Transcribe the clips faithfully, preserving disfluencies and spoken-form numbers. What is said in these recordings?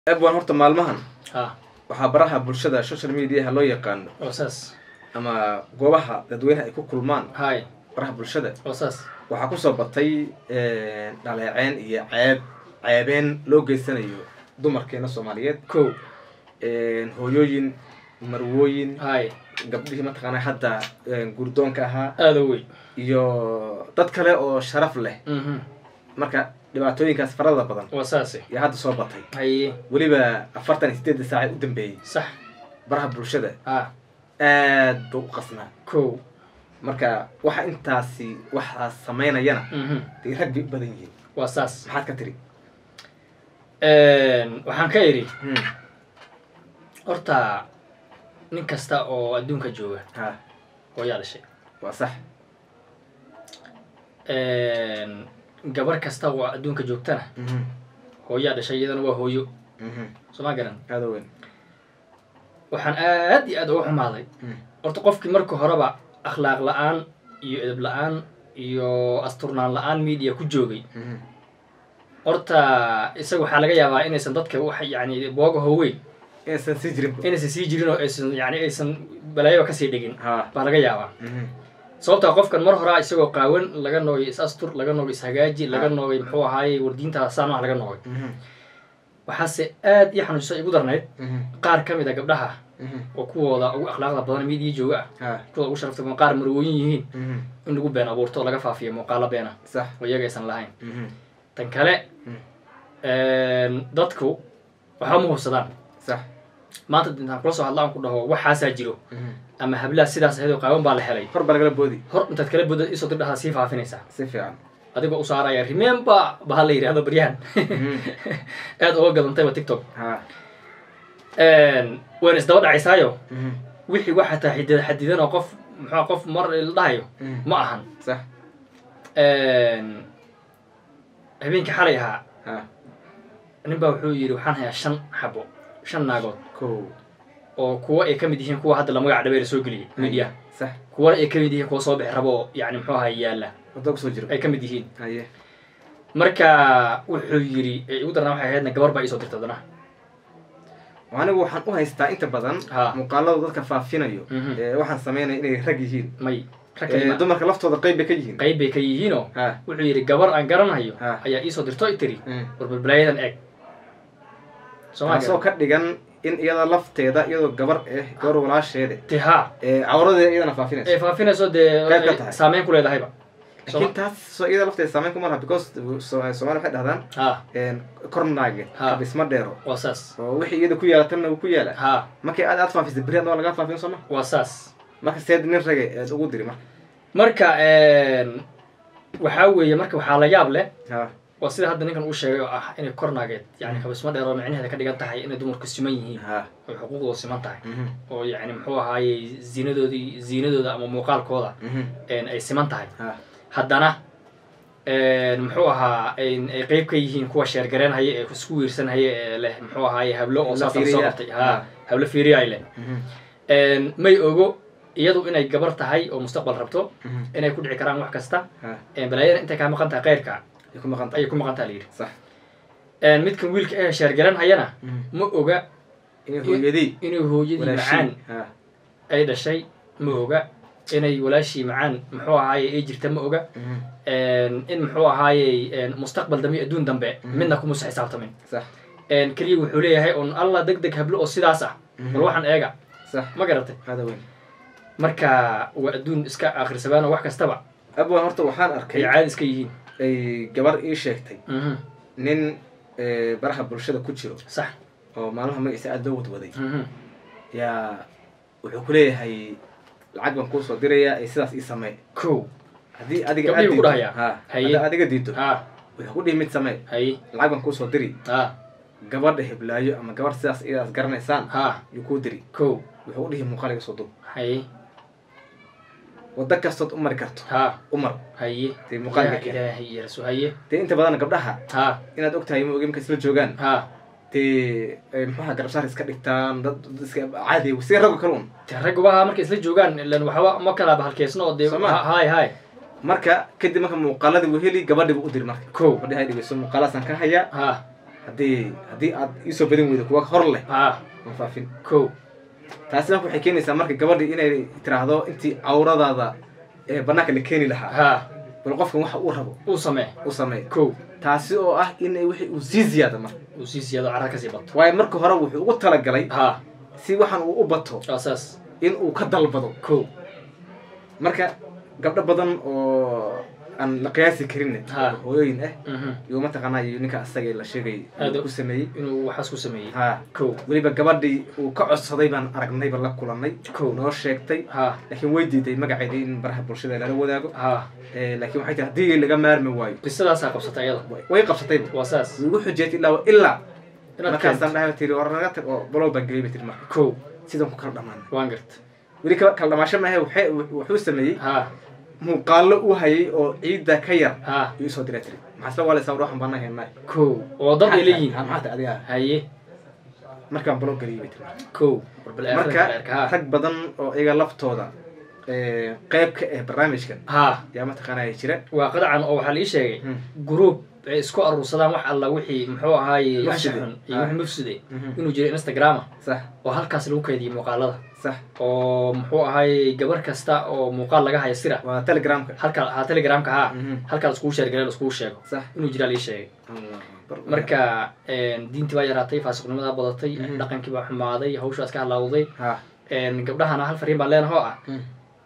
أبوان هرت مالمهن ها وحبرها برشة السوشيال ميديا هلو يقان أساس أما جوابها تدوينها يكون كل مان هاي برها برشة أساس وحكون صبتي على عين هي عيب عيبين لو جيسانيو دمر كينا الصوماليات كو هويوين مروين هاي قبله ما تقنا حتى جردون كها أذوي iyo dad kale oo sharaf leh mhm marka dhibaatooyinkaas farada badan وأساسي iyo hadda soo batay هاي waliba afartan iyo sideed saac u dambeeyay صح baraha bulshada ها aad buu u qasnaa كو marka waxa intaasi waxa sameynayana mhm tii rag bay badan yihiin وأساس maxaad ka tiri een waxaan ka iri horta nin kasta oo adduunka jooga ha hooyaa dhashay waa sax een gabar kasta oo adduunka joogtana hooyaa dhashay iyadana waa hooyo soo ma garan aad weyn waxaan aad iyo aad uga xumaaday horta qofkii marka horeba akhlaaq la'aan iyo edeb la'aan iyo asturnaan la'aan media ku joogay horta isaga waxaa laga yaabaa inaysan dadka wax yani booga hooweyn inaysan sii jirin inaysan sii jirin oo aysan yani aysan balaayo kasii dhigin ha baa laga yaabaa sababtaa qofkan mar horaa isagoo qaawan laga noogay is astur laga noogay is hagaaji laga noogay muxuu ahaayey wardiinta saamaha laga noogay waxaase aad ii xanuujisa igu darnayd qaar ka mid a gabdhaha oo kuwooda ugu akhlaaqda badan media jooga ah kuwooda ugu sharafta badan qaar marwooyin yihiin in lagu been abuurto oo laga faafiyo muuqaalo beena sax oo iyaga aysan lahayn tan kale dadku waxba ma hubsadaan sax maanta intaan kula soo hadla aan ku dhaho waxaasaa jiro ama hablaha sidaas ahayd oo qaawan baa la helay hor baa lagala boodi hor intaad kala boodad isoo dirdhahaa sii faafinaysaa si fiican adigoo u saaraya remember baha la yidhahdo baryahan aad uga gadantayba tiktok ha wayna isdaba dhacaysaayo wixii wax xataa xidid xadidan oo qof muxuu qof mar la dhahayo ma ahan sax habeenkii xalay ahaa ha nin baa wuxuu yidhi waxaan hayaa shan xabo shan naagood kow oo kuwa ay ka mid yihiin kuwa hadda la magac dhabeer soo geliyay media sax kuwana ay ka mid yihiin kuwa soo bixi rabo oo yani muxuu ahaa yaalla waddo kusoo jiro ay ka mid yihiin haye marka wuxuu yidhi ugu darnaa waxay ahaydna gabar baa iisoo dirta dana anigu waxaan u haystaa inta badan Ha. muuqaalada dadka faafinayo Mhm. ee waxaan sameynaya inay rag yihiin may ee, ragka dumarka laftooda qayb bay ka yihiin qayb bay ka yihiinoo ha wuxuu yidhi gabar aan garanhayo Ha. ayaa iisoo dirto i tiri Mm. war balbalaayadan eeg taasoo ka dhigan in iyada lafteeda iyadoo gabar eh gabar walaasheeda te ha ee cawradeeda iyadana ay faafinayso faafinayso dee Qayb ka tahay. saameyn ku leedahayba laakiin taas soo iyada lafteeda saameyn kuma laha because so- Soomaali waxay dhahdaan ha kornaage Ha. kabisma dheero waa saas oo wixii iyada ku yaala tanna uu ku yaala ha markii aad aad faafisay beri hadna waa lagaa faafin sooma waa saas marka seed nin rage eed ugu diri marka marka waxaa weeye marka waxaa la yaab leh ha waa sida hadda ninkan uu sheegay oo ah inay kornaageed yani kabisma dheer oo micnaheeda ka dhigan tahay inay dumarku siman yihiin ha oo xuquuqdooda siman tahay mhm oo yani muxuu ahaayey ziinadoodii ziinadooda ama muuqaalkooda mhm ay siman tahay ha haddana muxuu ahaa ay ay qayb ka yihiin kuwa sheergareenhaya ee isku wiirsanhaya ee leh muxuu ahaaye hablo oo Hablo saasaan soo fiiriya. qabtay ha Ha. hablo fiiriya ay leh mhm may ogo iyadu inay gabar tahay oo mustaqbal rabto mhm inay ku dhici karaan wax kasta ha balaayada intay kaa maqan tahay khayrka ay ku maqan tahay ayay ku maqan tahay la yidhi sax midkan wiilka ee sheergaranhayana mhm ma oga inay hooyadii inay hooyadii macaan walaashii ha ay dhashay ma oga inay walaashii macaan muxuu ahaaye ay jirta ma oga mhm in muxuu ahaayey mustaqbal dambe adduun dambe Mhm. midna kumuusa xisaabtamin sax keliya wuxuu leeyahay un allah deg deg hablo oo sidaas ah Mhm. bal waxaan eega sax ma garatay hada weyn marka waa adduun iska akhrisabaano wax kastaba abwan horta waxaan ay arkay caadi iska yihiin ay gabar ii sheegtay Mhm. nin ee, baraha bulshada ku jiro sax oo maalmaha magaciisa aad loo wadwaday Mhm. yaa wuxuu ku leeyahay lacag baan kuu soo dirayaa ee sidaas ii samee kow haddii adiga Gabdhihii aad ku diiddo dhahayaa. ha Haye. haddii adiga diiddo ha wuxuu ku dhihi mid samee hay lacag baan kuu soo diri ha gabadha heblaayo ama gabar sidaas idaas garanaysaan ha yuu kuu diri kow wuxuu u dhihi muuqaal iga soo dub hay waddo kastood u mari karto ha u mar haye dee muuqaalka yaa keen ilaahay iyo rasul haye dee inta badan gabdhaha ha inaad og tahay ma ogi markay isla joogaan ha dee ay muxuaha garabsaar iska dhigtaan dad dad iska caadi si ragga kale un te raggubaha markay isla joogaan ilan waxba ma kala bahalkeysno oo dee Soo ma? ha- hay hay marka kadib marka muuqaaladii wuu heli gabadhii buu u diri marka kow gabadhii hay dhigeyso muuqaalaasaan ka hayaa ha haddii haddii aad iisoo badin weydo kuwa hor leh ha ma faafin kow taasina waxay keenaysaa marka gabadhii inay tiraahdo intii cawradaada ee banaanka la keeni lahaa ha bal qofkan waxa uu rabo uu samee u sameey kow taasi oo ah in wixii uu sii ziyaado marka uu sii siyaado carra kasii bato waayo marka hore wuxuu ugu talagalay ha si waxaan uu u bato asaas in uu ka dalbado kow marka gabdho badan oo aan la qiyaasi karin Ha. hooyooyin ah mhm iyo mataqaanaa iyo ninka asaga la sheegay Aad u- ku sameeyey inuu waxaas ku sameeyey ha kow weliba gabadhii uu ka codsaday baan aragnayba la kulannay Kow. noo sheegtay ha laakiin way diiday magaceedii in baraha bulshada lala wadaago ha Eh, laakiin waxay tihi haddii laga maarmi waayo qisadaasaa qabsatay ayada way- way qabsatayba waa saas way igu xujeetay ilaa ilaa inaad markaasaan keento dhahay tiri war naga tag oo balow baan geliyay bay tiri marka kow sidan ku kala dhamaanay waan garta weli ka- kala dhamaasho maahe waxay wuxuu sameeyey ha muuqaallo u hayay oo ciidda ka yar ha ayuu soo diray tiri maxaasla waalaysaa war waxaan baana heennay kow oo dad ay leeyihiin maxaa tahay adiga haye markaan balow geliyay bay tiri kow warbal marka eerka ha rag badan oo iyaga laftooda eh, qayb ka ah barnaamijkan ha yaa mataqaanaya jira waa qadacan oo waxaa la ii sheegay Hmm. group ay isku aruursadaan wax alla wixii muxuu ahaaye Mufside. anshaxun iyo Ah. wixii mufside Mhm. inuu jiro instagrama sax oo halkaas lagu kaydiyay muuqaalada sax oo muxuu ahaaye gabar kasta oo muuqaal laga haya sira waa telegramka halka ha telegramka ha Mhm. halkaa laiskugu sheergalay laiskugu sheego sax inuu jiraa la ii sheegay Allah akbar. marka diintii baa yaraatay faasiqnimadaa badatay Mhm. dhaqankii baa xumaaday hawshaas ka halaawday ha gabdhahana hal fariin baa leenaho ah Mhm.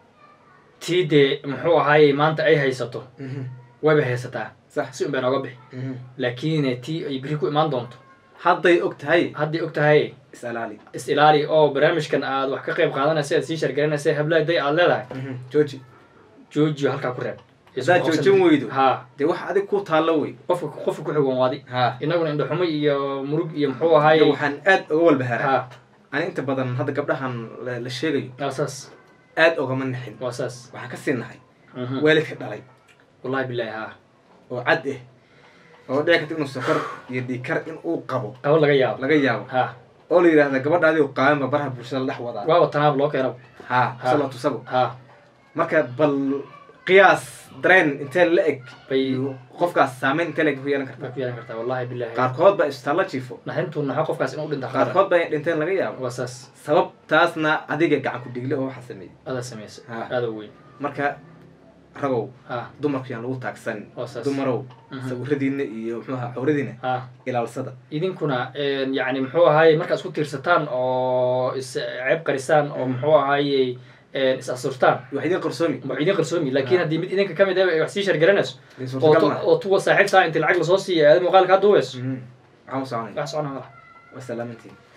tii dee muxuu ahaaye maanta ay haysato Mhm. wayba haysataa sax si un bay nooga bixi Mhm. laakiin tii ay beri ku imaan doonto hadday og tahay hadday og tahay is alaali is ilaali oo barnaamijkan aad wax ka qayb qaadanaysa aad sii shargaranaysa habladay aad leedahay Mhm. jooji joojiyo halkaa ku reeb haddaad joojin weydo ha dee wax adig ku taallo wey qofka qofka ku xigoon waadi ha inaguna indhaxumo iyo murug iyo muxuu Iyo ahaaye waxaan aad uga walbahaara ha ani inta badan hadda gabdhahan la la sheegayo waa saas aad ogama naxin waa saas waxaan ka sii nahay Mhm. waalidka dhalay wallahi billahi ha oo cad ah oo dhici karta inuu sokor iyo dhiikar in uu qabo qabo laga yaabo laga yaabo ha oo la yidhaahda gabadhaadii oo qaabanba baraha bulshada la dhex wadaa waaba tanaab loo keeno ha Ha. sala tusabo ha marka bal qiyaas dareen intee la eg bay qofkaas saameyn intee la eg ku yeelan karta bay ku yeelan kartaa wallahi billahi qaarkood baa isbitaalla jiifo naxintu naxo qofkaas inuu dhinta qaar qaarkood baa dhinteen laga yaabo waa saas sababtaasna adiga gacan ku dhigle oo waxa sameeyey adaa samaysa Ha. aada weyn marka ragow ha dumarku yaan lagu taagsan waa saas dumarow Mhm. sawiradiina iyo muxuu ahaa cawradiina ha ilaalsada idinkuna yani muxuu ahaaye markaad isku tiirsataan oo is ceeb qarisaan oo muxuu ahaaye is asurtaan wax idin qarsoomi ma idin qarsoomi laakiin Ha. haddii mid idinka kamid ah ay wax sii shargaranayso Dee oo suurtagal tu- maaha. oo tuwa saaxiibtaa inti lacag lasoo siiya aada muuqaalka hadda uweyso Mhm. waxaan u soconaya wax socona malaha waa salaamantiin